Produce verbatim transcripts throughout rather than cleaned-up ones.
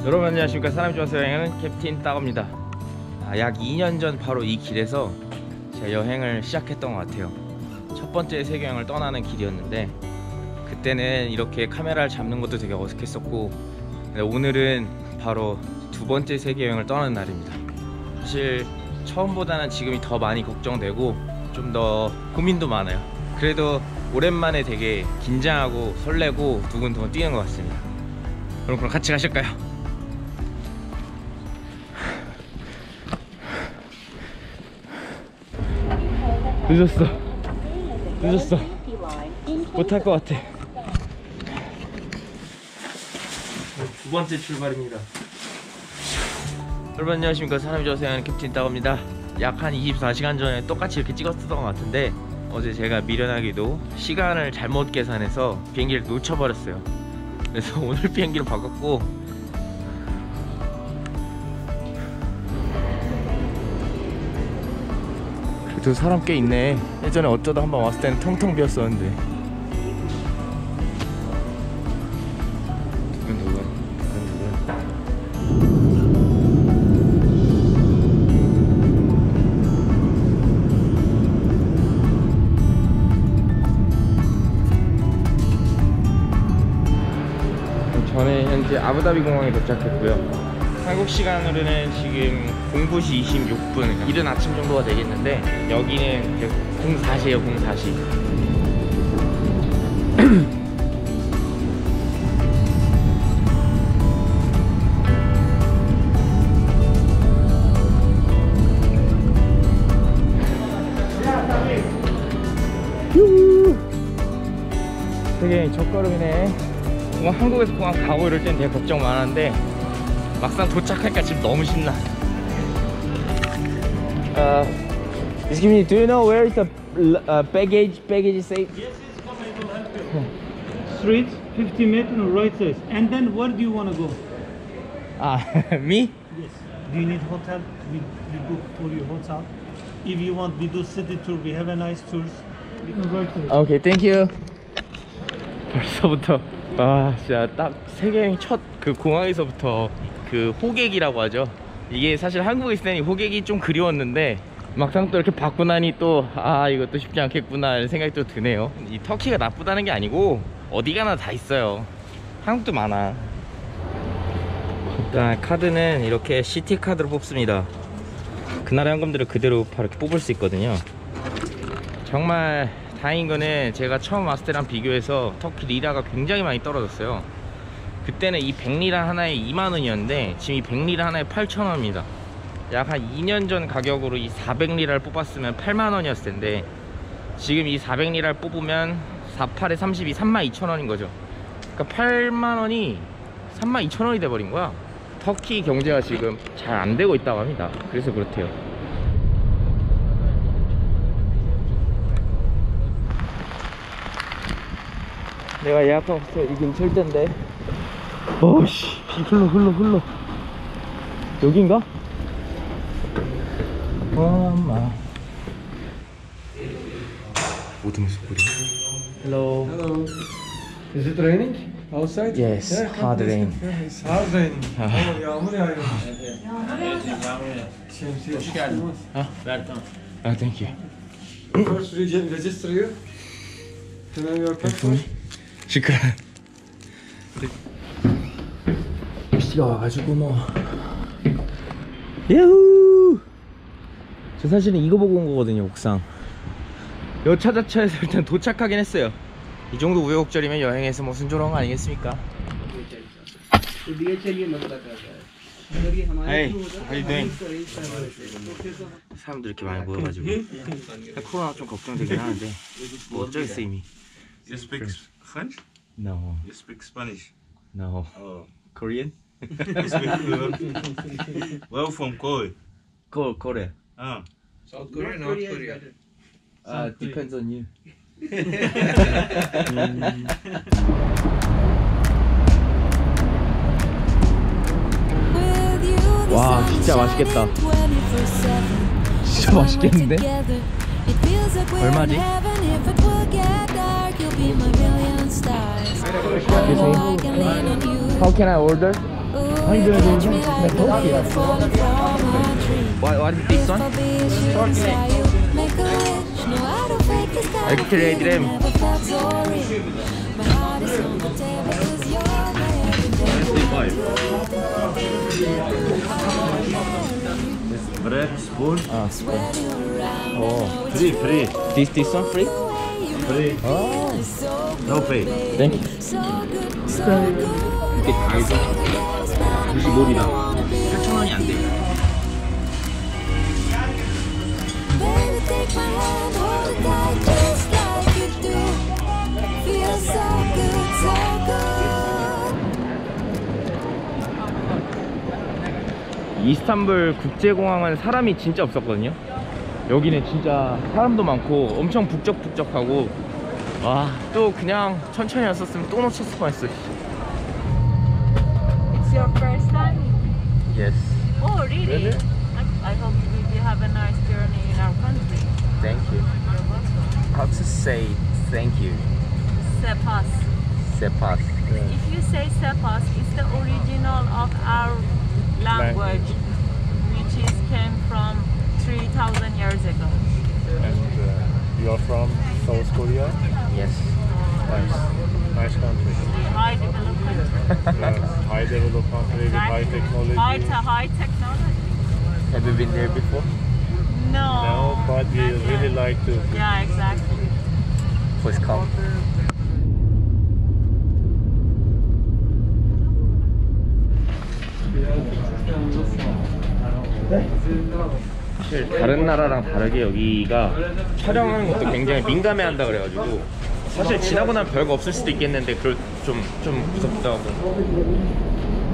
여러분 안녕하십니까. 사람이 좋아서 여행하는 캡틴 따거입니다. 아, 약 이 년 전 바로 이 길에서 제가 여행을 시작했던 것 같아요. 첫 번째 세계여행을 떠나는 길이었는데 그때는 이렇게 카메라를 잡는 것도 되게 어색했었고, 근데 오늘은 바로 두 번째 세계여행을 떠나는 날입니다. 사실 처음보다는 지금이 더 많이 걱정되고 좀 더 고민도 많아요. 그래도 오랜만에 되게 긴장하고 설레고 두근두근 뛰는 것 같습니다. 그럼 그럼 같이 가실까요? 늦었어 늦었어 못할 것 같아. 두 번째 출발입니다. 여러분 안녕하십니까. 사람이 좋아서 여행하는 캡틴 따거입니다. 약 한 이십사 시간 전에 똑같이 이렇게 찍었던 것 같은데 어제 제가 미련하게도 시간을 잘못 계산해서 비행기를 놓쳐버렸어요. 그래서 오늘 비행기로 바꿨고, 그래도 사람 꽤 있네. 예전에 어쩌다 한번 왔을 때는 텅텅 비었었는데. 저는 현재 아부다비 공항에 도착했고요. 한국 시간으로는 지금 공 시 이십육 분, 이른 아침 정도가 되겠는데 여기는 이제 공 사 시에요. 공 사 시. 되게 첫걸음이네. 뭐 한국에서 공항 가고 이럴 땐 되게 걱정 많았는데 막상 도착하니까 지금 너무 신나. Uh, excuse me, do you know where is the uh, baggage baggage safe? Yes, it's come. I will help you. Street, fifty meters on right side. And then where do you want to go? Ah, me? Yes. Do you need hotel? We, we book for your hotel. If you want, we do city tour. We have a nice tours. We can right side. Okay, thank you. 벌써부터 아 진짜 딱 세계여행 첫 그 공항에서부터 그 호객이라고 하죠. 이게 사실 한국에 있을 때는 호객이 좀 그리웠는데 막상 또 이렇게 받고 나니 또 아 이것도 쉽지 않겠구나 이런 생각이 또 드네요. 이 터키가 나쁘다는 게 아니고 어디 가나 다 있어요. 한국도 많아. 일단 카드는 이렇게 시티 카드로 뽑습니다. 그 나라 현금들을 그대로 바로 이렇게 뽑을 수 있거든요. 정말 다행인 거는 제가 처음 왔을 때랑 비교해서 터키 리라가 굉장히 많이 떨어졌어요. 그때는 이 백 리라 하나에 이만 원이었는데 지금 이 백 리라 하나에 팔천 원입니다. 약 한 이 년 전 가격으로 이 사백 리라를 뽑았으면 팔만 원이었을 텐데 지금 이 사백 리라를 뽑으면 사팔에 삼십이, 삼만 이천 원인 거죠. 그러니까 팔만 원이 삼만 이천 원이 돼버린 거야. 터키 경제가 지금 잘 안 되고 있다고 합니다. 그래서 그렇대요. 내가 예약한 호텔 이 근처일 텐데. 어씨, 비 흘러 흘러 흘러. 여긴가? 엄마. 모든 소리. Hello. Hello. Is it raining outside? Yes, Yeah, hard rain. Yeah, it's hard raining. Ah. Oh, yağmur yağıyor. Şemsiye çıkmaz. Ah, ah, thank you. First reg- register you. Can I have your passport? 시끄러. 비가 와가지고 뭐. 야후. 저 사실은 이거 보고 온 거거든요. 옥상. 여차저차해서 일단 도착하긴 했어요. 이 정도 우여곡절이면 여행에서 뭐 순조로운 거 아니겠습니까? Hey, how you doing? 사람들 이렇게 많이 모여가지고 코로나 좀 걱정되긴 하는데 뭐 어쩌겠어 이미. You speak French? No. You speak Spanish? No. Oh. Korean? You speak uh, well from Korea. Ko Korea. Ah. South Korea, North Korea. Uh, depends on you. 와 진짜 맛있겠다. 진짜 맛있겠는데? 얼마지? How can I order? What, what is this one? 이렇게 레이드램. Bread, spoon, 아, 스푼. 오. free, free, This, this one free? free. 아, No pay. 땡큐. 이게 다 있어. 구십오리라. 팔천 원이 안 돼. 이스탄불 국제공항은 사람이 진짜 없었거든요. 여기는 진짜 사람도 많고 엄청 북적북적하고, 와, 또 그냥 천천히 왔었으면 또 놓쳤을 뻔했어. It's your first time? Yes. Oh, really? Really? I, I hope you will have a nice journey in our country. Thank you. You're welcome. How to say thank you? Sepas. Sepas. If you say Sepas, it's the original of our language, which is came from three thousand years ago. And uh, you are from South Korea? Yes. Nice. Nice country. High development. Yes. High developed country with high technology. High, to high technology. Have you been there before? No. No, but we not really yet. like to. Yeah, exactly. Please come. 사실 다른 나라랑 다르게 여기가 촬영하는 것도 굉장히 민감해한다 그래가지고, 사실 지나고 나면 별거 없을 수도 있겠는데 그걸 좀, 좀 무섭기도 하고.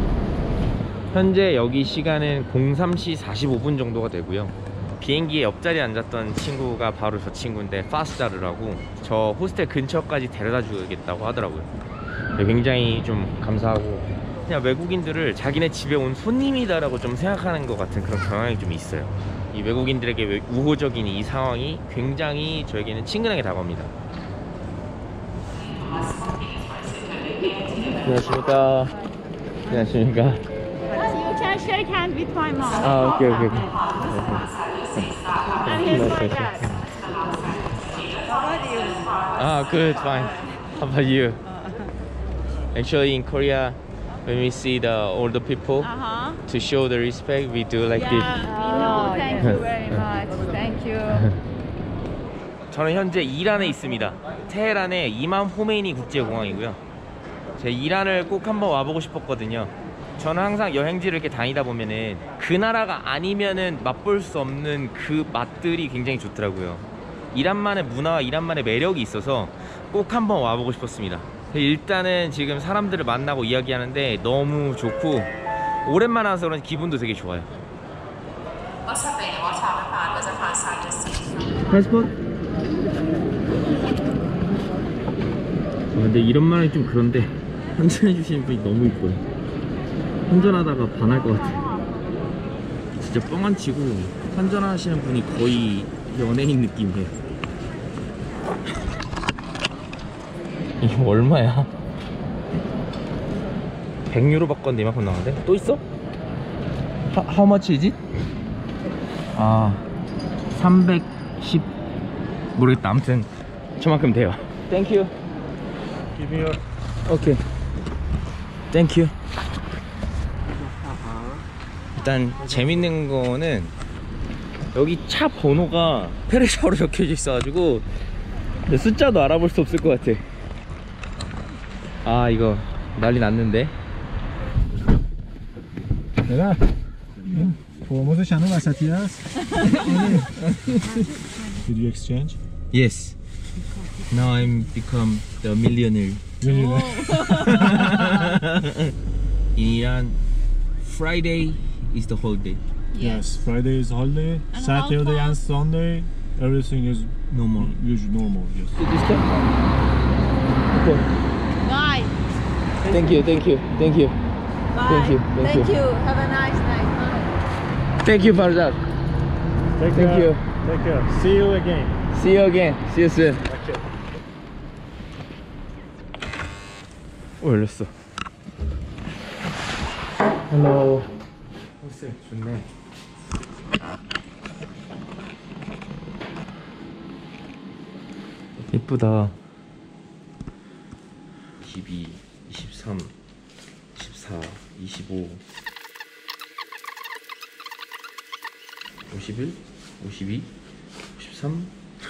현재 여기 시간은 공삼 시 사십오 분 정도가 되고요. 비행기에 옆자리에 앉았던 친구가 바로 저 친구인데, 파스자르라고, 저 호스텔 근처까지 데려다 주겠다고 하더라고요. 굉장히 좀 감사하고, 그냥 외국인들을 자기네 집에 온 손님이다라고 좀 생각하는 것 같은 그런 경향이 좀 있어요. 이 외국인들에게 우호적인 이 상황이 굉장히 저에게는 친근하게 다가옵니다. 안녕하십니까. 안녕하십니까. You can shake hands with my mom. 아, 오케이, 오케이, 오케이. And here's my dad. Ah, good, fine. How about you? Actually, in Korea, when we see the older people, Uh-huh. to show the respect, we do like Yeah, we know. Thank you very much. Thank you. this. 저는 현재 이란에 있습니다. 테헤란의 이맘 호메이니 국제공항이고요. 제 이란을 꼭 한번 와보고 싶었거든요. 저는 항상 여행지를 이렇게 다니다 보면은 그 나라가 아니면은 맛볼 수 없는 그 맛들이 굉장히 좋더라고요. 이란만의 문화와 이란만의 매력이 있어서 꼭 한번 와보고 싶었습니다. 일단은 지금 사람들을 만나고 이야기하는데 너무 좋고, 오랜만에 와서 그런지 기분도 되게 좋아요. 패스포트? 아, 근데 이런 말이 좀 그런데 환전해 주시는 분이 너무 이뻐요. 환전하다가 반할 것 같아. 진짜 뻥 안 치고 환전하시는 분이 거의 연예인 느낌이에요. 이게 얼마야? 백 유로 바꿨는데 이만큼 나오는데? 또 있어? How, how much is it? 아, 삼백십 모르겠다. 아무튼 저만큼 돼요. Thank you. Give me your. 오케이. Thank you. 일단 재밌는 거는 여기 차 번호가 페르시아어로 적혀져 있어가지고 숫자도 알아볼 수 없을 것 같아. 아, 이거 난리 났는데. ببر فرمز شنو وسطی هست Did you exchange? Yes. Now I'm become the millionaire. In Iran, Friday is the holiday. Yes, Friday is holiday, And Saturday how and Sunday everything is No more. usually normal, yes. Bye. Thank you, thank you, thank you, Bye. Thank you, thank you. you. Have a nice night. Bye. thank you, Farzad. Take Thank care. you. Take care. See you again. See you again. See you soon. Okay. 오, 열렸어. 헬로. 호스텔 좋네. 예쁘다. 이십이, 이십삼, 이십사, 이십오, 오십일, 오십이, 오십삼.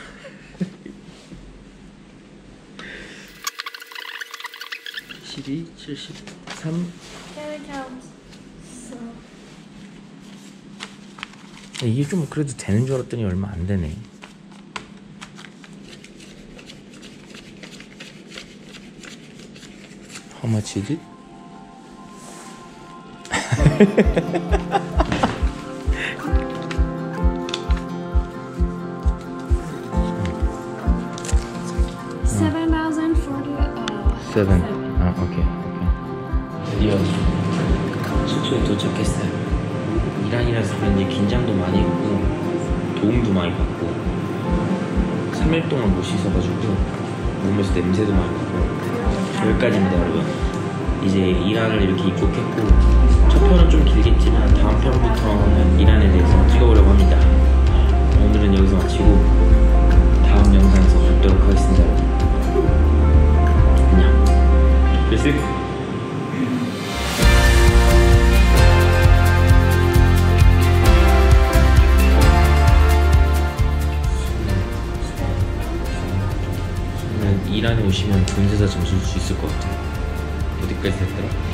칠십이, 칠십삼. 이게 좀 그래도 되는 줄 알았더니 얼마 안 되네. How much is it? Seven thousand for the uh. Seven. 아, 오케이, 오케이. 드디어 숙소에 도착했어요. 이란이라서 그런지 긴장도 많이 했고 도움도 많이 받고 삼 일 동안 못 씻어가지고 몸에서 냄새도 많이 나고 여기까지입니다, 여러분. 이제 이란을 이렇게 입국했고 첫 편은 좀 길겠지만 다음 편부터 이란에 대해서 찍어보려고 합니다. 오늘은 여기서 마치고 다음 영상에서 뵙도록 하겠습니다, 여러분. 안녕. peace. 이란에 오시면 본세사 좀 줄 수 있을 것 같아요. 어디까지 됐더라?